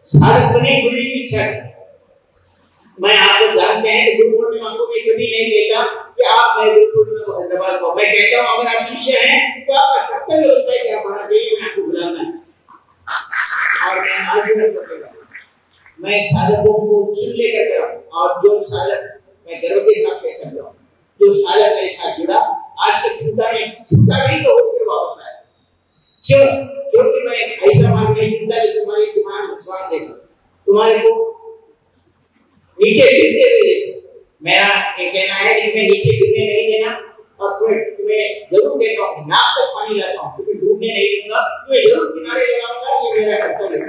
साधक बने गुरु की इच्छा। मैं आपको जानते हैं कि गुरु पूर्णिमा को मैं कभी नहीं कहता कि आप मेरे गुरु पूर्णिमा को धन्यवाद दो। मैं कहता हूं अगर आप शिष्य हैं तो आपका कर्तव्य होता है कि आप आना चाहिए, मैं आपको बुलाना है और मैं आज भी करूंगा। मैं साधकों को चुन लेकर के रखूं और जो साधक, मैं गर्व के साथ कह सकता हूं, जो साधक मेरे साथ जुड़ा आज से छूटा नहीं तो फिर वापस आए। क्यों? क्योंकि मैं ऐसा मार्ग नहीं चुनता जो तुम्हारा नुकसान देगा, तुम्हारे को नीचे गिरते हुए देखो। मेरा ये कहना है कि मैं नीचे गिरने नहीं देना और तुम्हें जरूर कहता हूँ नाक तक पानी लाता हूँ, तुम्हें डूबने नहीं दूंगा, तुम्हें जरूर किनारे लगाऊंगा, ये मेरा कर्तव्य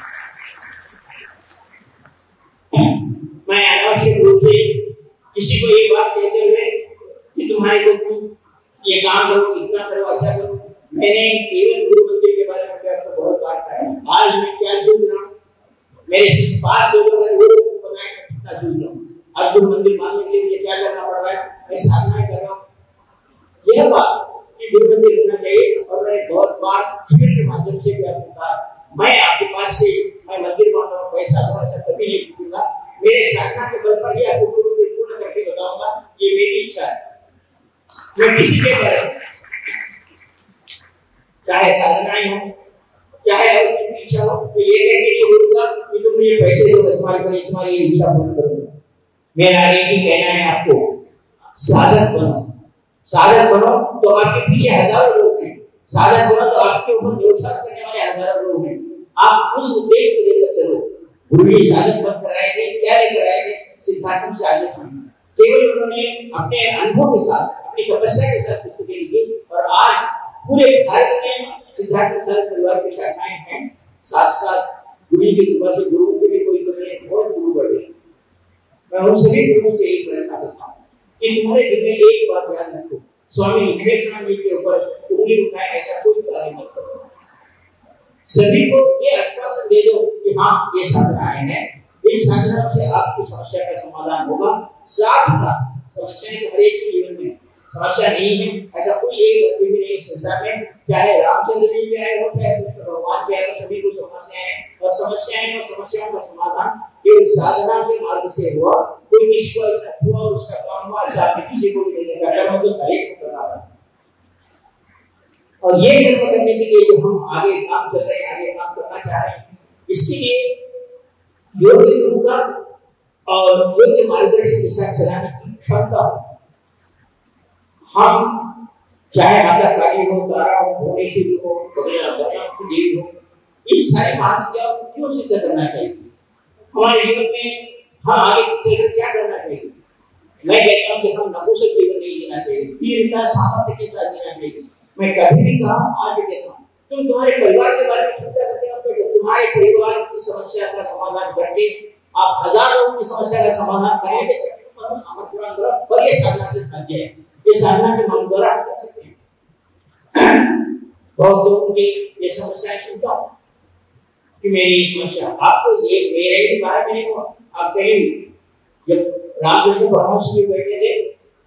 है। मैं अनावश्यक रूप से किसी को ये बात कहते हुए कि तुम्हारे को तुम ये काम करो, इतना करो, ऐसा करो, मैंने केवल गुरु मंदिर के बारे में आपको बहुत बात कहा है। आज मैं क्या चूक रहा हूँ, मेरे पास लोगों का बताया कितना चूक रहा हूँ। आज गुरु मंदिर मानने के लिए मुझे क्या करना पड़ रहा है, मैं साधना कर रहा हूँ। यह बात कि गुरु मंदिर होना चाहिए और मैंने बहुत बार शिविर के माध्यम से भी आपको कहा, मैं आपके पास से मैं मंदिर मान रहा हूँ, पैसा तो ऐसा कभी नहीं पूछूंगा, मेरे साधना के बल पर ही आपको गुरु मंदिर पूर्ण करके बताऊंगा, ये मेरी इच्छा है। मैं किसी के बारे चाहे साधनाएं हो चाहे और कितनी इच्छा हो तो ये कहने के लिए बोलूंगा कि तुम मुझे पैसे दो, तुम्हारी इच्छा पूर्ण करूंगा। मेरा एक ही कहना है आपको, साधक बनो। साधक बनो तो आपके पीछे हजारों लोग हैं, साधक बनो तो आपके ऊपर न्योछावर करने वाले हजारों लोग हैं। आप उस उद्देश्य को लेकर चलो। गुरु जी साधक बन कराएंगे, क्या लेकर आएंगे, सिद्धाश्रम से आगे समझना। केवल उन्होंने अपने अनुभव के साथ, अपनी तपस्या के साथ पुस्तकें लिखी और आज पूरे भारत में सिद्धार्थ परिवार के शाखाएं हैं। साथ साथ गुरु की कृपा से गुरुओं के भी कोई बहुत गुरु बढ़ गए। मैं उन सभी गुरुओं से एक प्रार्थना करता हूँ कि तुम्हारे दिल में एक बात याद रखो, स्वामी विवेकानंद के ऊपर उंगली उठाए ऐसा कोई कार्य मत करो। सभी को ये आश्वासन दे दो कि हाँ ये साधनाएं हैं, इन साधनाओं से आपकी समस्या का समाधान होगा। साथ साथ समस्याएं तो हर एक के जीवन में समस्या नहीं है, ऐसा कोई एक व्यक्ति भी नहीं संसार में, चाहे रामचंद्र जी भी आए हो चाहे कृष्ण भगवान भी आए, सभी को समस्याएं और समस्याओं का समाधान केवल साधना के मार्ग से हुआ। कोई किसी को ऐसा हुआ उसका काम हुआ, ऐसा आपने किसी को भी नहीं देखा, कर्म तो हर एक को करना है। और ये कर्म करने के लिए जो हम आगे काम चल रहे हैं, आगे काम करना चाह रहे हैं, इसके लिए योग्य गुरु का और योग्य मार्गदर्शन के साथ चलाने की क्षमता हो। हम चाहे माता काली हो, तारा हो, भुवनेश्वरी हो, देवी हो, इन सारी महाविद्याओं को क्यों सिद्ध करना चाहिए? हमारे जीवन में हम आगे चलकर क्या करना चाहिए? मैं कहता हूँ कि हम नपुंसक जीवन नहीं जीना चाहिए, वीरता सामर्थ्य के साथ जीना चाहिए। मैं कभी भी कहा हूँ, आज भी कहता हूँ, तुम तुम्हारे परिवार के बारे में चिंता करते हो तो तुम्हारे परिवार की समस्या का समाधान करके आप हजार लोगों की समस्या का समाधान करेंगे, सामर्थ्यवान करो। और ये साधना से साध्य है, ये साधना के मार्ग द्वारा कर सकते हैं। बहुत लोगों की ये समस्याएं सुनता हूँ कि मेरी समस्या, आपको ये मेरे ही बारे में नहीं हुआ। आप कहीं जब रामकृष्ण परमहंस में बैठे थे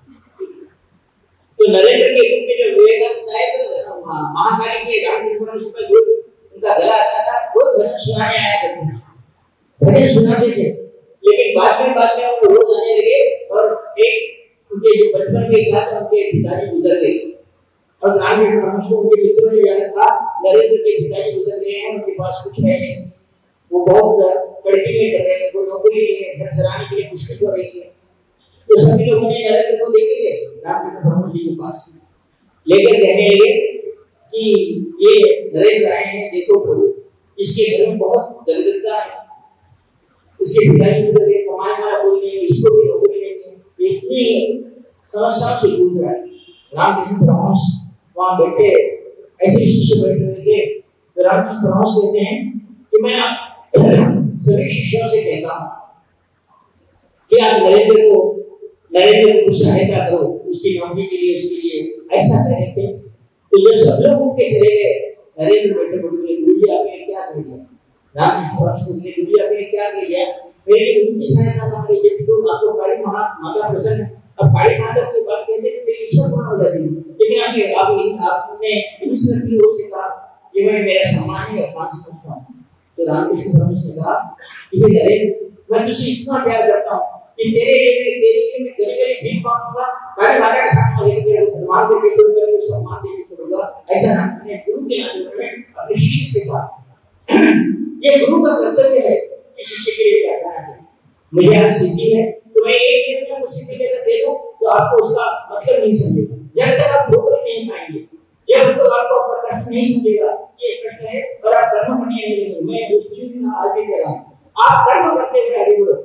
तो नरेंद्र के रूप में जो विवेकानंद आए तो महाकाली के रामकृष्ण परमहंस का जो उनका गला अच्छा था, वो भजन सुनाने आया करते थे, भजन सुनाते थे। लेकिन बाद में वो रोज आने लगे और एक उनके जो बचपन में था तो उनके पिताजी गुजर गए और रामकृष्ण परमहंस को उनके मित्रों ने जाना था, नरेंद्र के पिताजी गुजर गए हैं, उनके पास कुछ है नहीं, वो बहुत कड़की में चल रहे हैं, वो नौकरी नहीं है, घर चलाने के लिए मुश्किल हो रही है। तो सभी लोगों ने नरेंद्र को लेके गए रामकृष्ण परमहंस जी के पास, लेकर कहने लगे कि ये नरेंद्र आए हैं, देखो प्रभु इसके घर में बहुत दरिद्रता है, इसके पिताजी गुजर गए, कमाने वाला कोई नहीं है, इसको भी नौकरी नहीं है, इतनी समस्याओं से जूझ रहा है। रामकृष्ण परमहंस वहां बैठे, ऐसे शिष्य बैठे हुए थे, तो रामकृष्ण परमहंस कहते हैं कि मैं सभी शिष्यों से कहता हूँ कि आप नरेंद्र को कुछ सहायता करो, उसकी नौकरी के लिए, उसके लिए ऐसा कह रहे थे। तो जब सब लोग उनके चले गए, नरेंद्र बैठे बोले गुरु जी आपने क्या कह दिया? रामकृष्ण परमहंस बोले गुरु जी आपने क्या कह दिया? मेरी उनकी सहायता मांग रही है, तो आपको काली माता प्रसन्न, अब काली माता की बात कहते हैं मेरी इच्छा पूर्ण हो जाती है, लेकिन आपने इस व्यक्ति से कहा कि मैं मेरा सम्मान ही अपमान समझता हूँ, तो रामकृष्ण परमहंस ने कहा कि हे नरेंद्र, मैं तुझसे इतना प्यार करता हूँ कि तेरे लिए मैं गली गली भीख मांगूंगा, काली माता के साथ में तेरे को धन्यवाद देके छोड़ूंगा, तेरे को सम्मान देके छोड़ूंगा। ऐसा रामकृष्ण ने गुरु के नाते में अपने शिष्य से कहा। ये गुरु का कर्तव्य है कि शिष्य के लिए क्या करना चाहिए। मुझे आज सिद्धि है तो मैं एक मिनट में सिद्धि लेकर दे दूं तो आपको उसका मतलब नहीं समझेगा। जब तक आप ठोकर नहीं खाएंगे, जब तक आपको अपना कष्ट नहीं समझेगा ये कष्ट है और आप कर्म करने नहीं लगेंगे। मैं दूसरी दिन आगे कह रहा हूँ, आप कर्म करते हुए आगे बढ़ो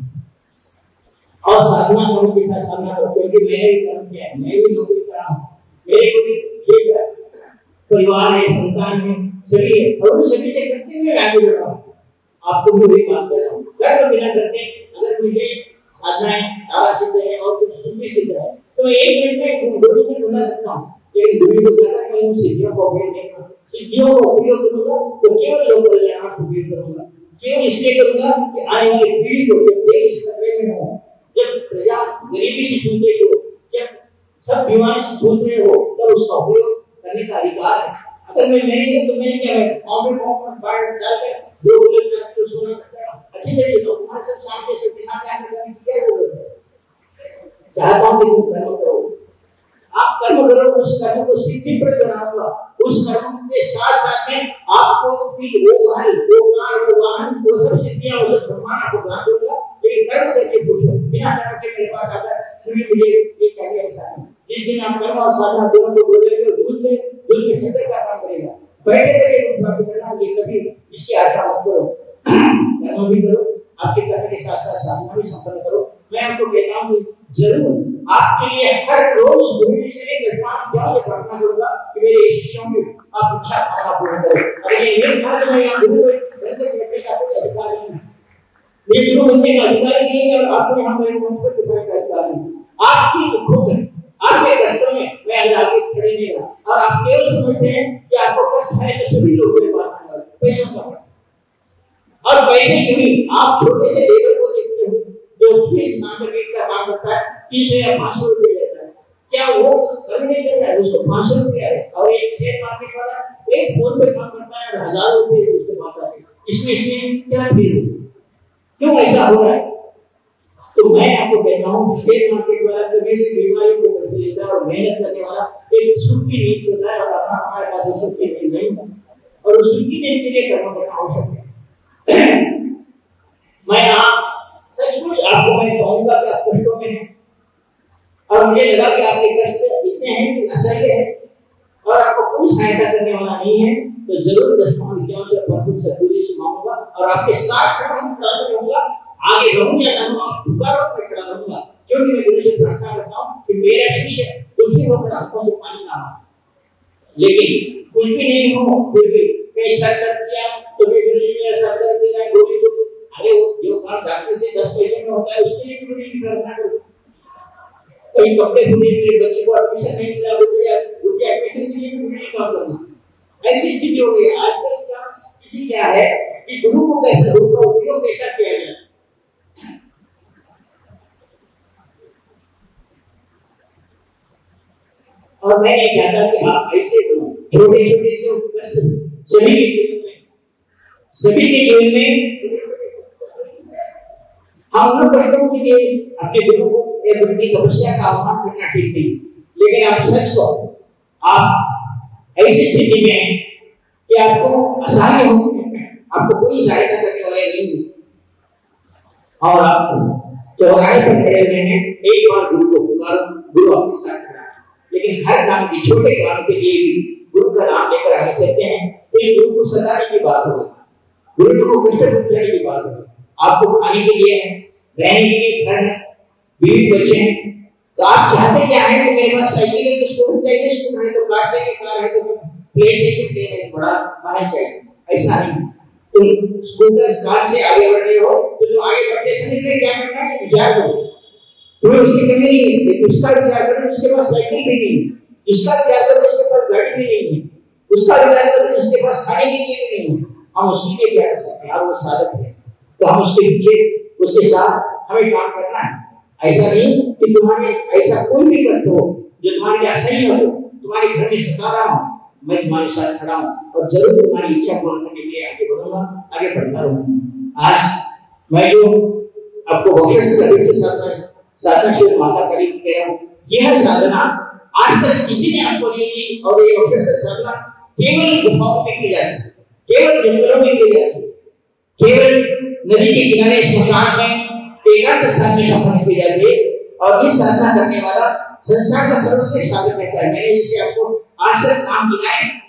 और साधना करो के साथ साधना करो, क्योंकि मैंने भी कर्म किया है, मैं भी नौकरी कर रहा हूँ, मेरे को भी परिवार है, संतान है, सभी है और उन सभी से करते हुए आगे बढ़ रहा हूँ। आपको भी वही बात कर रहा हूँ। कर्म बिना करते अगर मुझे साधनाएं तारा सिद्ध है और कुछ भी सिद्ध है तो मैं एक मिनट में गुरु को ढूंढा सकता हूँ, लेकिन गुरु को कहता है मैं उन सिद्धियों का उपयोग नहीं करूँ। सिद्धियों का उपयोग करूंगा तो केवल लोक कल्याण का उपयोग करूंगा, केवल इसलिए करूंगा कि आने वाली पीढ़ी को जब देश खतरे में हो, जब प्रजा गरीबी से जूझ रही हो, जब सब बीमारी से जूझ रहे हो, तब उसका उपयोग करने का अधिकार है। अगर मैं नहीं तो मैंने क्या है कॉम्प्यूटर बाहर डालकर दो लोग जाकर सोना करता अच्छी तरीके से तुम्हारे सब सामने से किसान आकर करने की क्या जरूरत है। चाहता हूं कि तुम कर्म करो, आप कर्म करो, उस कर्म को सिद्धिप्रद बनाऊंगा। उस कर्म के साथ साथ में आपको भी वो महल, वो कार, वो वाहन, वो सब सिद्धियां, वो सब सम्मान आपको दान दूंगा। लेकिन कर्म करके पूछो, बिना कर्म के मेरे पास आकर मुझे ये चाहिए ऐसा नहीं। जिस दिन आप कर्म और साधना दोनों को जोड़ेंगे, दूध के शक्कर का काम करेगा। पहले तो प्राप्त करना ये कभी इसकी आशा मत करो, कर्म भी करो, आपके कर्म के साथ साथ साधना भी संपन्न करो। मैं आपको कहता हूँ कि जरूर आपके लिए हर रोज गुरु से एक अध्यात्म से प्रार्थना करूंगा कि मेरे शिष्यों की आप इच्छा कामना पूर्ण करो। अगर ये नहीं कहा तो मैं यहाँ गुरु बनने का कोई अधिकार नहीं है, ये गुरु बनने का अधिकार नहीं है और आपको यहाँ मेरे मंच पर बिठाने का अधिकार नहीं। आपकी दुखों में, आपके कष्टों में मैं आज आगे खड़े नहीं रहा और आप केवल समझते हैं कि आपको कष्ट है तो सभी लोग मेरे पास आएंगे पैसों का, और पैसे क्यों नहीं, आप छोटे से लेबर को देखते हो जो स्पेस मार्केट का काम करता है 300 या 500 रुपए लेता है, क्या वो कर्म नहीं कर रहा है, उसको 500 रुपए आ रहे हैं। और एक शेयर मार्केट वाला एक फोन पे काम करता है और 1000 रुपए उसके पास आते हैं। इसमें क्या भेद, क्यों ऐसा हो रहा है? तो मैं आपको कहता हूँ शेयर मार्केट वाला कभी भी बीमारियों को पैसे लेता है और मेहनत करने वाला एक सुख की नींद सोता है और अपना हमारे पास सुख की नींद नहीं है और उस सुख की नींद के लिए कर्म करना आवश्यक है। मैं सचमुच आपको मैं कहूंगा कि आप कष्टों में हैं और मुझे लगा कि आपके कष्ट इतने हैं कि असह्य है और आपको कोई सहायता करने वाला नहीं है, तो जरूर 10 विद्याओं से भरपूर सद्गुरु से मांगूंगा और आपके साथ खड़ा रहूंगा। आगे रहूं या ना रहूं, पुकारो मैं खड़ा रहूंगा, क्योंकि मैं गुरु से प्रार्थना करता हूं कि मेरा शिष्य दुखी होकर आंखों से पानी ना आए। लेकिन कुछ भी नहीं हो फिर भी मैं सर कर दिया तो मैं गुरु जी मेरा सर कर दे रहा है गोली को, अरे जो काम डॉक्टर से 10 पैसे में होता है उसके लिए गुरु जी प्रार्थना करो। कई कपड़े धुले, मेरे बच्चे को एडमिशन नहीं मिला, उनके एडमिशन के लिए भी गुरु जी काम करना। ऐसी स्थिति हो गई आजकल। क्या स्थिति क्या है कि गुरु को कैसे, गुरु का उपयोग कैसा किया जाए। और मैं नहीं चाहता कि आप ऐसे छोटे छोटे से कष्ट सभी के जीवन में हम उन कष्टों के लिए अपने गुरु को या गुरु की तपस्या का आह्वान करना ठीक नहीं। लेकिन आप सच को आप ऐसी स्थिति में हैं कि आपको असहाय हो, आपको कोई सहायता करने वाले नहीं है और आप चौराहे पर खड़े हुए हैं, एक बार गुरु को पुकारो, गुरु आपके साथ खड़ा है। लेकिन हर काम के छोटे काम के लिए भी गुरु का नाम लेकर आगे चलते हैं तो ये गुरु को सताने की बात होगी, गुरु को कष्ट पहुंचाने की बात होगी। आपको खाने के लिए है, रहने के लिए घर है, बीवी बच्चे हैं, तो आप चाहते क्या है कि मेरे पास साइकिल है तो स्कूटर चाहिए, स्कूटर है तो कार चाहिए, कार है तो प्लेन चाहिए, प्लेन है बड़ा महल चाहिए। ऐसा नहीं, तुम स्कूटर कार से आगे बढ़ रहे हो तो तुम आगे बढ़ते समय में क्या करना है विचार करो। तुम्हें उसकी कमी नहीं है, उसका विचार करो जिसके पास साइकिल भी नहीं है, उसका विचार करो जिसके पास गाड़ी भी नहीं है, उसका विचार करो जिसके पास खाने के लिए भी नहीं है। हम उसके लिए क्या कर सकते हैं यार, वो साधक है तो हम उसके पीछे उसके साथ हमें काम करना है। ऐसा नहीं कि तुम्हारे ऐसा कोई भी कष्ट हो जो तुम्हारे लिए असह्य हो, तुम्हारे घर में सता रहा हो, मैं तुम्हारे साथ खड़ा हूँ और जरूर तुम्हारी इच्छा पूर्ण करने के लिए आगे बढ़ूंगा, आगे बढ़ता रहूंगा। आज मैं जो आपको बख्शिश साधना श्री माता काली की कह रहा हूँ, यह साधना आज तक किसी ने आपको नहीं दी। और ये बख्शिश साधना केवल गुफाओं में की जाती है, केवल जंगलों में की जाती है, केवल नदी के किनारे स्मशान में एकांत स्थान में संपन्न की जाती है। और ये साधना करने वाला संसार का सर्वश्रेष्ठ साधक कहता है। मैंने जैसे आपको आज तक नाम गिनाए,